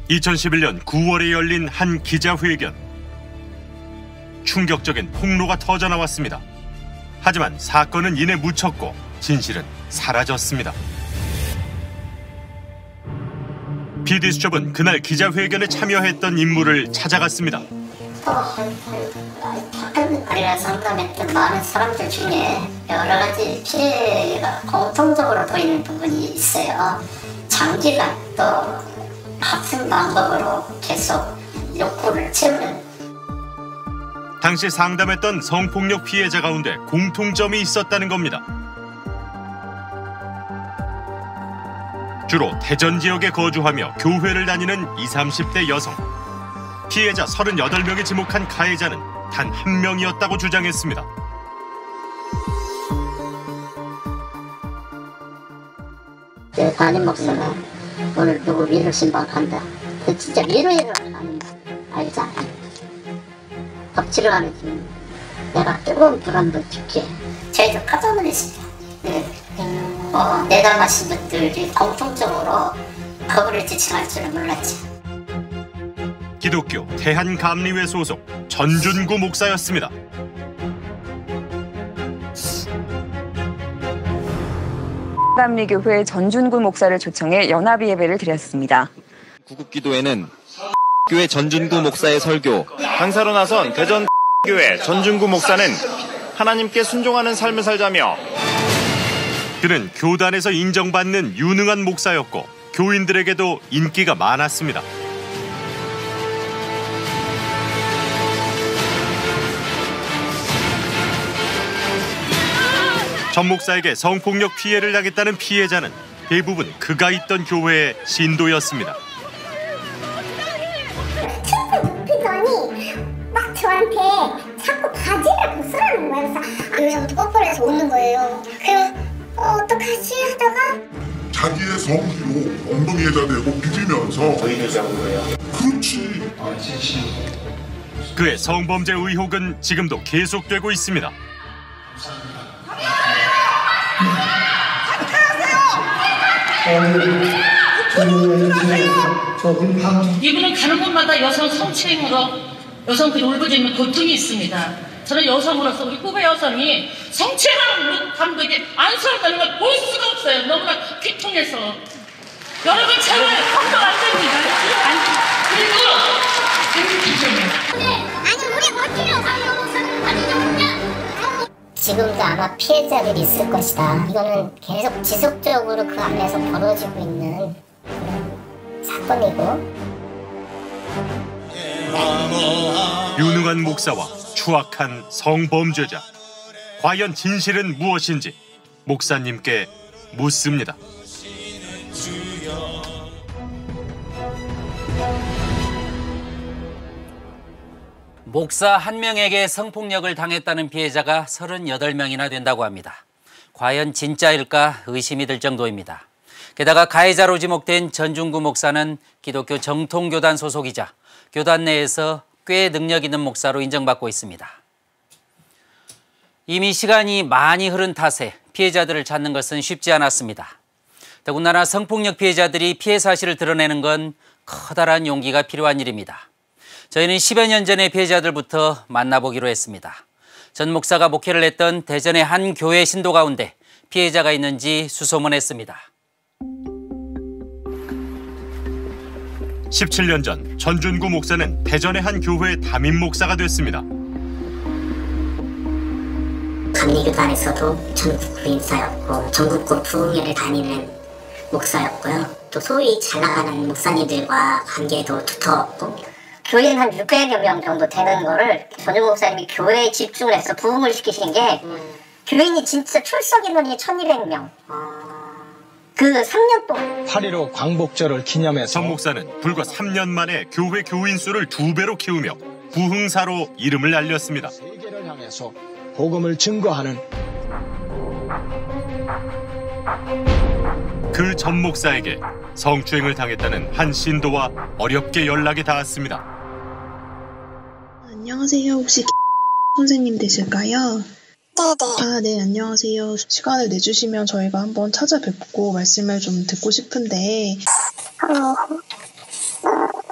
2011년 9월에 열린 한 기자회견. 충격적인 폭로가 터져나왔습니다. 하지만 사건은 이내 묻혔고 진실은 사라졌습니다. PD수첩은 그날 기자회견에 참여했던 인물을 찾아갔습니다. 우리가 상담했던 많은 사람들 중에 여러 가지 피해가 공통적으로 보이는 부분이 있어요. 장기간 또 같은 방법으로 계속 욕구를 채우는. 당시 상담했던 성폭력 피해자 가운데 공통점이 있었다는 겁니다. 주로 대전 지역에 거주하며 교회를 다니는 20, 30대 여성. 피해자 38명이 지목한 가해자는 단 한 명이었다고 주장했습니다. 내 담임 목사가 오늘 누구 위로 신방한다. 진짜 위로 일을 하는 거 알잖아. 덕질을 하는 중 내가 뜨거운 불 한번 줄게. 저희도 깜짝 놀랐습니다. 내담하신 분들이 공통적으로 거부를 지칭할 줄은 몰랐지. 기독교 대한감리회 소속 전준구 목사였습니다. 감리교회 전준구 목사를 초청해 연합 예배를 드렸습니다. 구국기도회는 교회 전준구 목사의 설교. 강사로 나선 대전 교회 전준구 목사는 하나님께 순종하는 삶을 살자며 그는 교단에서 인정받는 유능한 목사였고 교인들에게도 인기가 많았습니다. 전 목사에게 성폭력 피해를 당했다는 피해자는 대부분 그가 있던 교회의 신도였습니다. 높이더니 막 저한테 자꾸 바지를 벗으라는 거예요. 그래서 여기서부터 뽀뽀해서 웃는 거예요. 그래서 어떡하지 하다가 자기의 성기로 엉덩이에다 대고 비비면서 저희를 잡은 거예요. 그렇지. 그의 성범죄 의혹은 지금도 계속되고 있습니다. 이분은 가는 곳마다 여성 성추행으로 여성들이 울부짖는 고통이 있습니다. 저는 여성으로서 우리 후배 여성이 성추행하는 감독이 안쓰럽다는 걸 볼 수가 없어요. 너무나 귀통해서. 여러분 제발 감독 안 됩니다. 아니 우리 버티려 가요. 지금도 아마 피해자들이 있을 것이다. 이거는 계속 지속적으로 그 안에서 벌어지고 있는 사건이고. 유능한 목사와 추악한 성범죄자. 과연 진실은 무엇인지 목사님께 묻습니다. 목사 한 명에게 성폭력을 당했다는 피해자가 38명이나 된다고 합니다. 과연 진짜일까 의심이 들 정도입니다. 게다가 가해자로 지목된 전준구 목사는 기독교 정통교단 소속이자 교단 내에서 꽤 능력 있는 목사로 인정받고 있습니다. 이미 시간이 많이 흐른 탓에 피해자들을 찾는 것은 쉽지 않았습니다. 더군다나 성폭력 피해자들이 피해 사실을 드러내는 건 커다란 용기가 필요한 일입니다. 저희는 10여 년 전의 피해자들부터 만나보기로 했습니다. 전 목사가 목회를 했던 대전의 한 교회 신도 가운데 피해자가 있는지 수소문했습니다. 17년 전 전준구 목사는 대전의 한 교회의 담임 목사가 됐습니다. 감리교단에서도 전국구 인사였고 전국구 부흥회를 다니는 목사였고요. 또 소위 잘 나가는 목사님들과 관계도 두터웠고 교인 한 600여 명 정도 되는 거를 전준구 목사님이 교회에 집중을 해서 부흥을 시키신 게 교인이 진짜 출석 인원이 1200명. 그 3년 동안 8.15 광복절을 기념해서 전 목사는 불과 3년 만에 교회 교인 수를 2배로 키우며 부흥사로 이름을 알렸습니다. 세계를 향해서 복음을 증거하는 그 전 목사에게 성추행을 당했다는 한 신도와 어렵게 연락이 닿았습니다. 안녕하세요. 혹시 선생님 되실까요? 네네. 네, 안녕하세요. 시간을 내주시면 저희가 한번 찾아뵙고 말씀을 좀 듣고 싶은데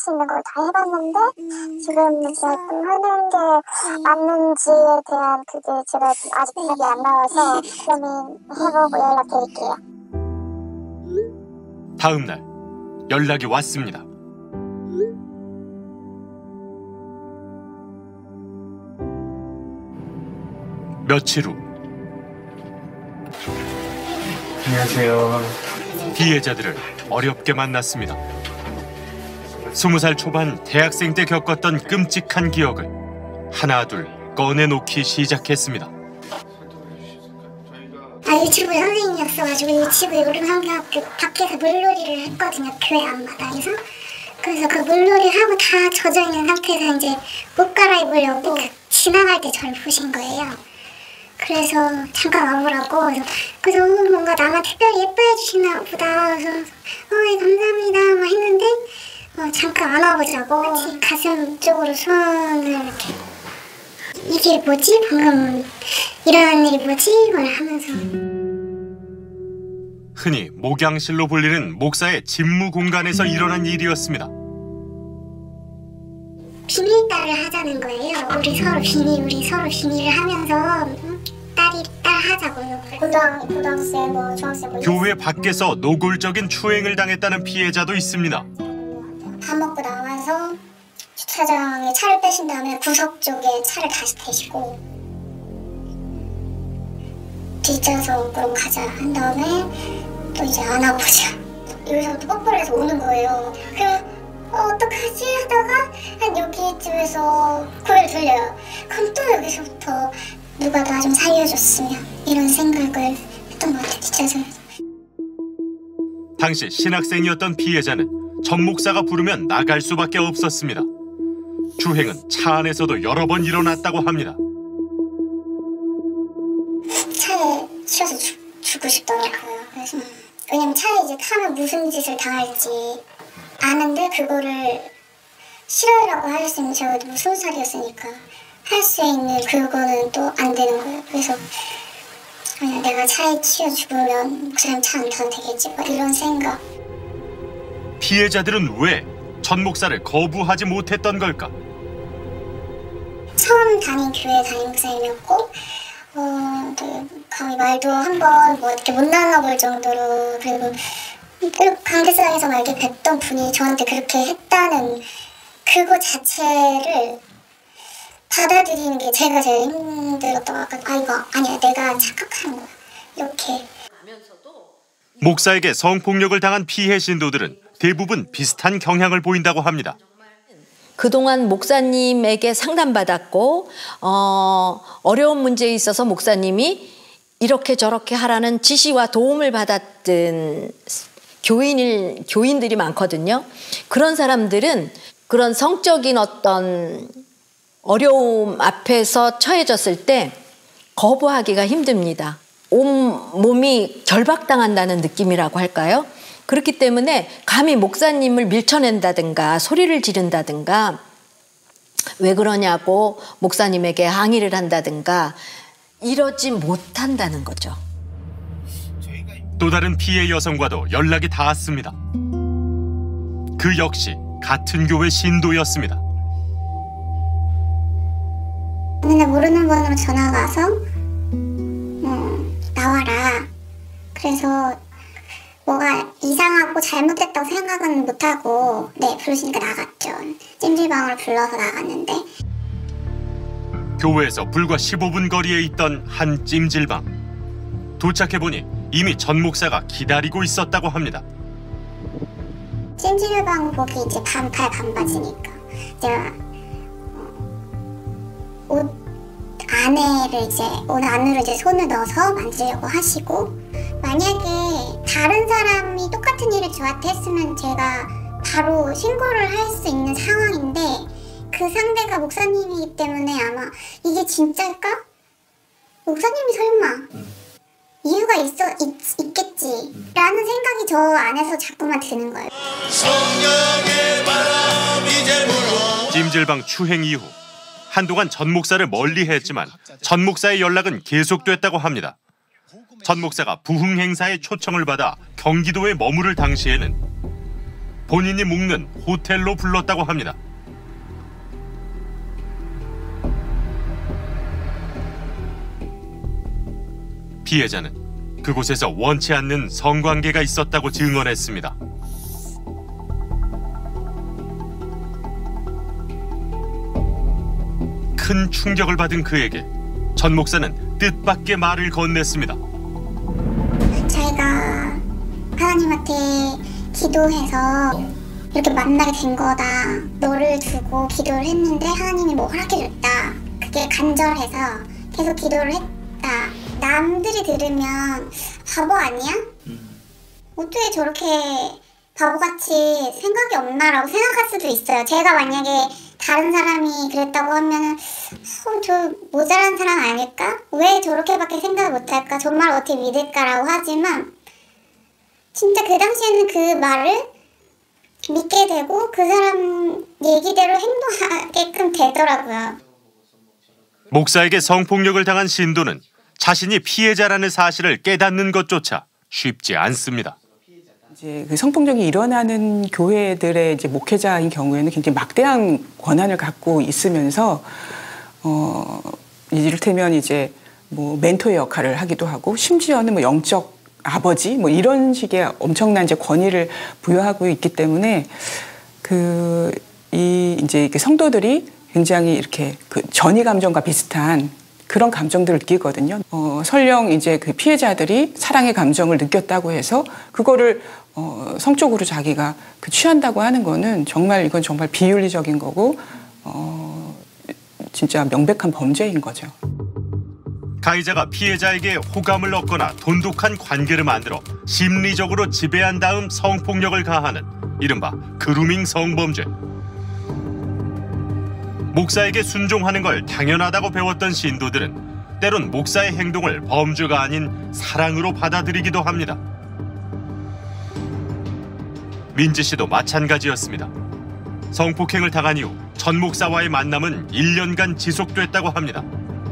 수 있는 걸 다 해봤는데 지금 이제 하는 게 맞는지에 대한 그게 제가 아직 답이 안 나와서 고민해보고 연락드릴게요. 다음 날 연락이 왔습니다. 며칠 후 안녕하세요. 피해자들을 어렵게 만났습니다. 20살 초반 대학생 때 겪었던 끔찍한 기억을 하나둘 꺼내놓기 시작했습니다. 유치부 선생님이었어가지고 유치부에 오름성대학교 밖에서 물놀이를 했거든요. 교회 앞마당에서. 그래서 그 물놀이를 하고 다 젖어있는 상태에서 이제 옷 갈아입으려고 지나갈 때 저를 보신 거예요. 그래서 잠깐 와보라고. 그래서 뭔가 나만 특별히 예뻐해 주시나 보다. 그래서 감사합니다 막 했는데 잠깐 안아보자고 가슴 쪽으로 손을 이렇게 이게 뭐지? 방금 일어난 일이 뭐지? 이걸 하면서 흔히 목양실로 불리는 목사의 집무 공간에서 일어난 일이었습니다. 비밀딸을 하자는 거예요. 우리 서로 비밀을 하면서 딸 하자고요. 고등학생 뭐 중학생 뭐 교회 밖에서 노골적인 추행을 당했다는 피해자도 있습니다. 밥 먹고 나와서 주차장에 차를 빼신 다음에 구석 쪽에 차를 다시 대시고 뒷좌석으로 가자 한 다음에 또 이제 안아보자. 여기서부터 뽀뽀를 해서 오는 거예요. 그래서 어떡하지 하다가 한 여기쯤에서 고개를 돌려요. 그럼 또 여기서부터 누가 나 좀 살려줬으면 이런 생각을 했던 것 같아요. 뒷좌석에서. 당시 신학생이었던 피해자는 전 목사가 부르면 나갈 수밖에 없었습니다. 추행은 차 안에서도 여러 번 일어났다고 합니다. 차에 치여서 죽고 싶더라고요. 그래서 왜냐면 차에 이제 타면 무슨 짓을 당할지 아는데 그거를 싫어라고 할 수 있는 제가 20살이었으니까 할 수 있는 그거는 또 안 되는 거예요. 그래서 그냥 내가 차에 치여 죽으면 목사님 차 안 타도 되겠지 뭐 이런 생각. 피해자들은 왜 전 목사를 거부하지 못했던 걸까? 처음 다닌 교회 담임 목사님이었고 감히 말도 한번 뭐 이렇게 못 나눠볼 정도로 그리고 강대상에서 막 이렇게 뵀던 분이 저한테 그렇게 했다는 그거 자체를 받아들이는 게 제가 제일 힘들었던 것 같아요. 이거 아니야 내가 착각하는 거야 이렇게. 목사에게 성폭력을 당한 피해 신도들은 대부분 비슷한 경향을 보인다고 합니다. 그동안 목사님에게 상담받았고 어려운 문제에 있어서 목사님이 이렇게 저렇게 하라는 지시와 도움을 받았던 교인들이 많거든요. 그런 사람들은 그런 성적인 어떤 어려움 앞에서 처해졌을 때 거부하기가 힘듭니다. 온몸이 결박당한다는 느낌이라고 할까요? 그렇기 때문에 감히 목사님을 밀쳐낸다든가 소리를 지른다든가 왜 그러냐고 목사님에게 항의를 한다든가 이러지 못한다는 거죠. 또 다른 피해 여성과도 연락이 닿았습니다. 그 역시 같은 교회 신도였습니다. 근데 모르는 번호로 전화가 와서 나와라. 그래서 뭐가 이상하고 잘못됐다고 생각은 못하고 부르시니까 나갔죠. 찜질방을 불러서 나갔는데 교회에서 불과 15분 거리에 있던 한 찜질방. 도착해보니 이미 전 목사가 기다리고 있었다고 합니다. 찜질방복이 이제 반팔 반바지니까 제가 옷 안으로 이제 손을 넣어서 만지려고 하시고 만약에 다른 사람이 똑같은 일을 저한테 했으면 제가 바로 신고를 할 수 있는 상황인데 그 상대가 목사님이기 때문에 아마 이게 진짜일까? 목사님이 설마 이유가 있겠지 라는 생각이 저 안에서 자꾸만 드는 거예요. 찜질방 추행 이후 한동안 전 목사를 멀리했지만 전 목사의 연락은 계속됐다고 합니다. 전 목사가 부흥 행사에 초청을 받아 경기도에 머무를 당시에는 본인이 묵는 호텔로 불렀다고 합니다. 피해자는 그곳에서 원치 않는 성관계가 있었다고 증언했습니다. 큰 충격을 받은 그에게 전 목사는 뜻밖의 말을 건넸습니다. 자기가 하나님한테 기도해서 이렇게 만나게 된 거다. 너를 두고 기도를 했는데 하나님이 뭐 허락해줬다. 그게 간절해서 계속 기도를 했다. 남들이 들으면 바보 아니야? 어떻게 저렇게 바보같이 생각이 없나라고 생각할 수도 있어요. 제가 만약에 다른 사람이 그랬다고 하면은 저 모자란 사람 아닐까? 왜 저렇게밖에 생각을 못할까? 정말 어떻게 믿을까라고 하지만 진짜 그 당시에는 그 말을 믿게 되고 그 사람 얘기대로 행동하게끔 되더라고요. 목사에게 성폭력을 당한 신도는 자신이 피해자라는 사실을 깨닫는 것조차 쉽지 않습니다. 이제 그 성폭력이 일어나는 교회들의 이제 목회자인 경우에는 굉장히 막대한 권한을 갖고 있으면서 이를테면 이제 뭐 멘토의 역할을 하기도 하고 심지어는 뭐 영적 아버지 뭐 이런 식의 엄청난 이제 권위를 부여하고 있기 때문에 이제 성도들이 굉장히 이렇게 그 전이 감정과 비슷한 그런 감정들을 느끼거든요. 설령 이제 그 피해자들이 사랑의 감정을 느꼈다고 해서 그거를 성적으로 자기가 취한다고 하는 거는 이건 정말 비윤리적인 거고 진짜 명백한 범죄인 거죠. 가해자가 피해자에게 호감을 얻거나 돈독한 관계를 만들어 심리적으로 지배한 다음 성폭력을 가하는 이른바 그루밍 성범죄. 목사에게 순종하는 걸 당연하다고 배웠던 신도들은 때론 목사의 행동을 범죄가 아닌 사랑으로 받아들이기도 합니다. 민지 씨도 마찬가지였습니다. 성폭행을 당한 이후 전 목사와의 만남은 1년간 지속됐다고 합니다.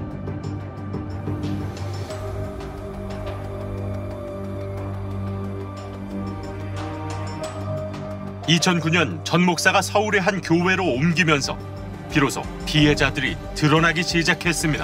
(2009년) 전 목사가 서울의 한 교회로 옮기면서 비로소 피해자들이 드러나기 시작했습니다.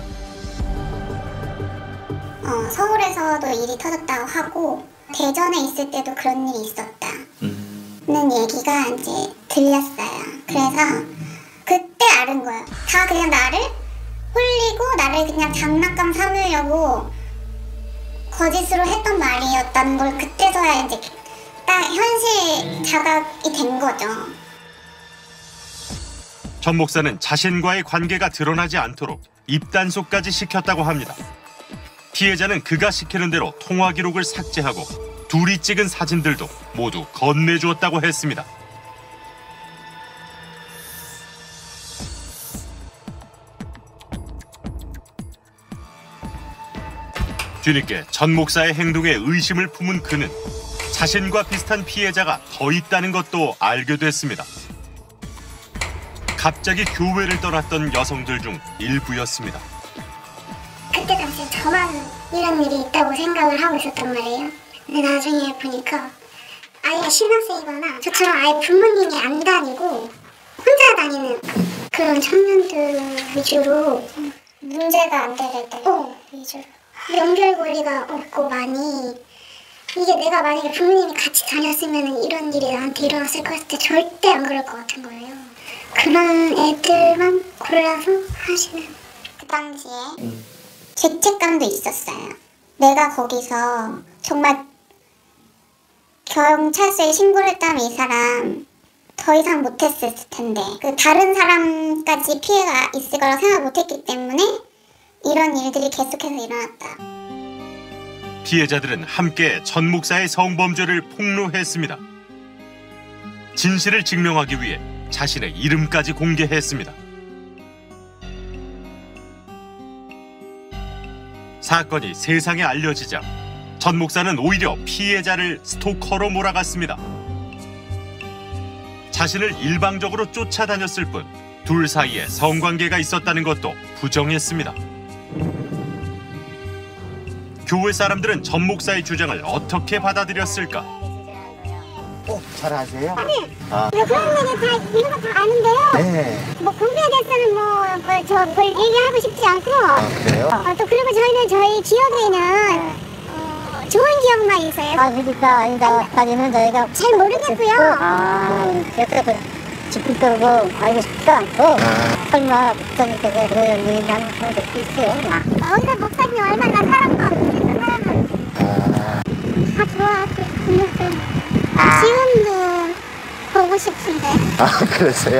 서울에서도 일이 터졌다고 하고 대전에 있을 때도 그런 일이 있었다는 얘기가 이제 들렸어요. 그래서 그때 알은 거예요. 다 그냥 나를 홀리고 나를 그냥 장난감 삼으려고 거짓으로 했던 말이었다는 걸 그때서야 이제 딱 현실 자각이 된 거죠. 전 목사는 자신과의 관계가 드러나지 않도록 입단속까지 시켰다고 합니다. 피해자는 그가 시키는 대로 통화 기록을 삭제하고 둘이 찍은 사진들도 모두 건네주었다고 했습니다. 뒤늦게 전 목사의 행동에 의심을 품은 그는 자신과 비슷한 피해자가 더 있다는 것도 알게 됐습니다. 갑자기 교회를 떠났던 여성들 중 일부였습니다. 그때 당시에 저만 이런 일이 있다고 생각을 하고 있었단 말이에요. 근데 나중에 보니까 아예 신학생이거나 저처럼 아예 부모님이 안 다니고 혼자 다니는 그런 청년들 위주로 문제가 안 되게 위주로 연결고리가 없고 많이 이게 내가 만약에 부모님이 같이 다녔으면 이런 일이 나한테 일어났을 것 같을 때 절대 안 그럴 것 같은 거예요. 그런 애들만 골라서 하시는. 그 당시에 죄책감도 있었어요. 내가 거기서 정말 경찰서에 신고를 했다면 이 사람 더 이상 못했을 텐데 그 다른 사람까지 피해가 있을 거라고 생각 못했기 때문에 이런 일들이 계속해서 일어났다. 피해자들은 함께 전 목사의 성범죄를 폭로했습니다. 진실을 증명하기 위해 자신의 이름까지 공개했습니다. 사건이 세상에 알려지자 전 목사는 오히려 피해자를 스토커로 몰아갔습니다. 자신을 일방적으로 쫓아다녔을 뿐 둘 사이에 성관계가 있었다는 것도 부정했습니다. 교회 사람들은 전 목사의 주장을 어떻게 받아들였을까? 잘 아세요? 네. 아. 그런 거는 다 이런 거 다 아는데요. 네. 뭐 공부에 대해서는 뭘 얘기하고 싶지 않고. 그래요? 또 그리고 저희는 저희 기억에는 좋은 기억만 있어요. 그러니까 아니다까지는 저희가 잘 모르겠고요. 그래서 짚을 끌고 알고 싶지도 않고 설마 목사님께서 그런 얘기하는 경우도 있어요. 어디서 목사님 얼마나 사랑하고 사람은 다 좋아하고 지금도 보고 싶은데. 그러세요?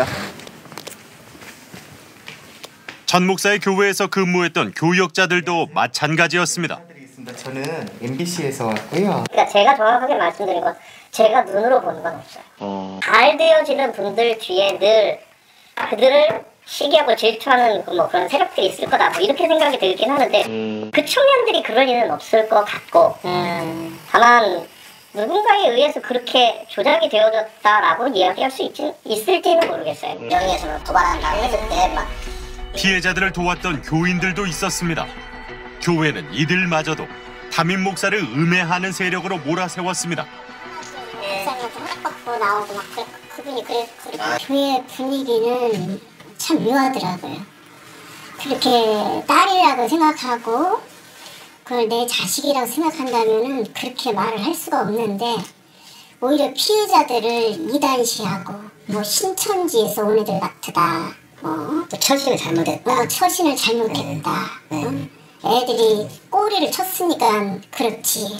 전 목사의 교회에서 근무했던 교역자들도 마찬가지였습니다. 저는 MBC에서 왔고요. 그러니까 제가 정확하게 말씀드리고 제가 눈으로 보는 건 없어요. 잘 되어지는 분들 뒤에 늘 그들을 시기하고 질투하는 뭐 그런 세력들이 있을 거다 뭐 이렇게 생각이 들긴 하는데 그 청년들이 그럴 일은 없을 것 같고 다만 누군가에 의해서 그렇게 조작이 되어졌다라고 이야기할 수 있을지는 모르겠어요. 명예에서 도발한다고 했을 때 막 피해자들을 도왔던 교인들도 있었습니다. 교회는 이들마저도 담임 목사를 음해하는 세력으로 몰아세웠습니다. 목사님한테 허락받고 나오고 막 그분이 그래. 교회 분위기는 참 묘하더라고요. 그렇게 딸이라고 생각하고 그걸 내 자식이라고 생각한다면은 그렇게 말을 할 수가 없는데 오히려 피해자들을 이단시하고 뭐 신천지에서 온 애들 같다. 처신을 잘못했다. 처신을 잘못했다. 애들이 꼬리를 쳤으니까 그렇지.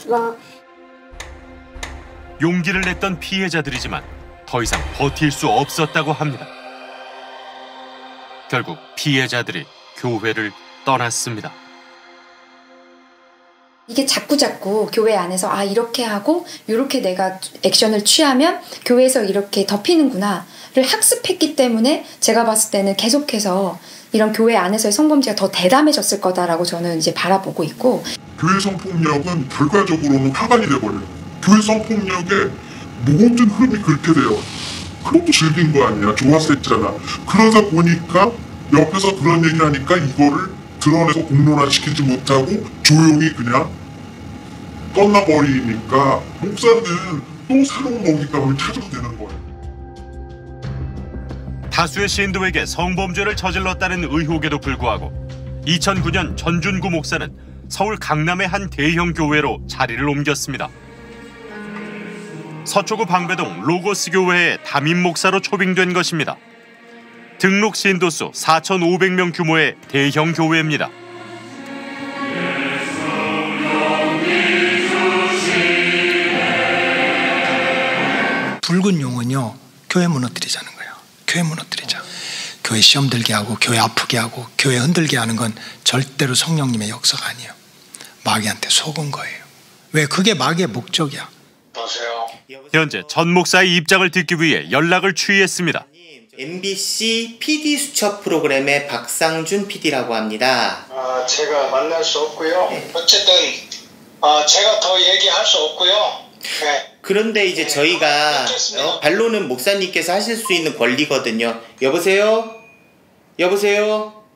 용기를 냈던 피해자들이지만 더 이상 버틸 수 없었다고 합니다. 결국 피해자들이 교회를 떠났습니다. 이게 자꾸 교회 안에서 이렇게 하고 이렇게 내가 액션을 취하면 교회에서 이렇게 덮이는구나를 학습했기 때문에 제가 봤을 때는 계속해서 이런 교회 안에서의 성범죄가 더 대담해졌을 거다라고 저는 이제 바라보고 있고 교회 성폭력은 결과적으로는 파간이 돼버려요. 교회 성폭력의 모든 흐름이 그렇게 돼요. 그것도 즐긴 거 아니야. 좋아서 했잖아. 그러다 보니까 옆에서 그런 얘기를 하니까 이거를 드러내서 공론화시키지 못하고 조용히 그냥 떠나버리니까 목사는 또 새로운 먹잇감을 찾아도 되는 거예요. 다수의 신도에게 성범죄를 저질렀다는 의혹에도 불구하고 2009년 전준구 목사는 서울 강남의 한 대형 교회로 자리를 옮겼습니다. 서초구 방배동 로고스 교회의 담임 목사로 초빙된 것입니다. 등록 신도수 4,500명 규모의 대형 교회입니다. 붉은 용은요, 교회 무너뜨리자는 거예요. 교회 무너뜨리자. 교회 시험 들게 하고 교회 아프게 하고 교회 흔들게 하는 건 절대로 성령님의 역사가 아니에요. 마귀한테 속은 거예요. 왜? 그게 마귀의 목적이야. 현재 전 목사의 입장을 듣기 위해 연락을 취했습니다. MBC PD 수첩 프로그램의 박상준 PD라고 합니다. 제가 만날 수 없고요. 어쨌든 제가 더 얘기할 수 없고요. 네. 그런데 이제 저희가 반론은 목사님께서 하실 수 있는 권리거든요. 여보세요? 여보세요?